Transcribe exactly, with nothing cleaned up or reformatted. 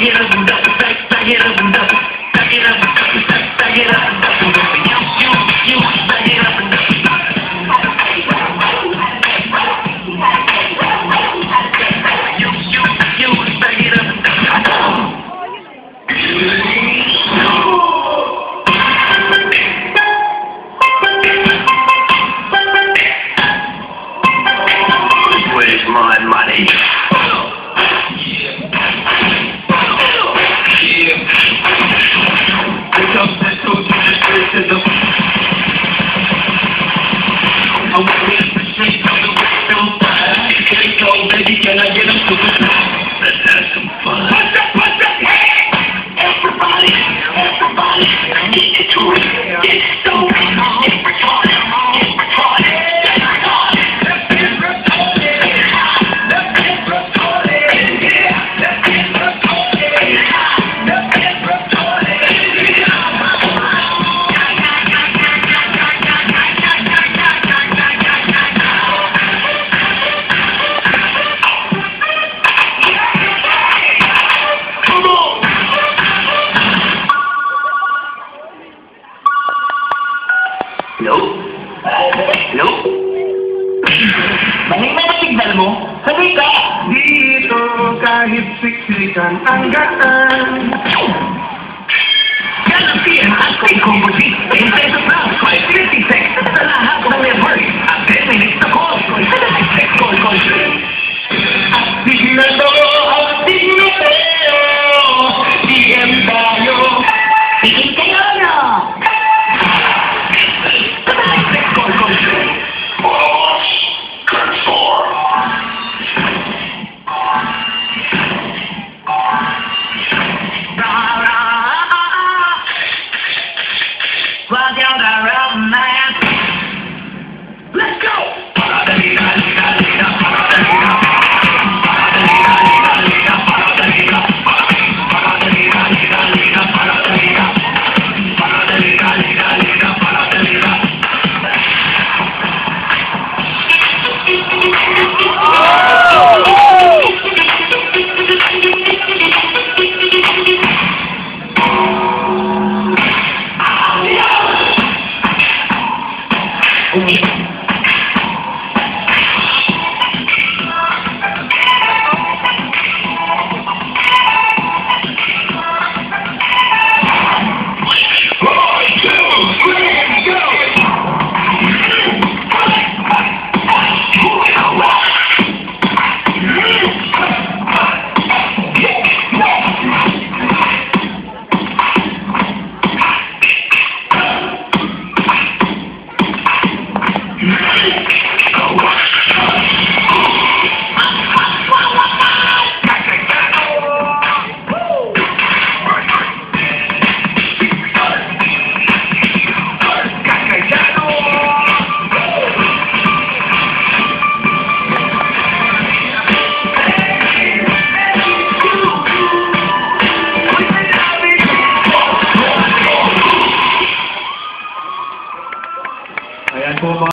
Where's my money? Baby, can I get a let's have some fun. Put up, put up, hey! Everybody, everybody, get it to it. It's so it's retarded, it's retarded, it's retarded. Let's get retarded. Let's get retarded. Yeah, let's get retarded. Let's get retarded. Hello? Hello? Mahimay na signal mo? Sabi ka! Dito kahit siksikan ang gaan. Yan ang P M at Combo G. Intenso na, five fifty-six sa lahat ng network.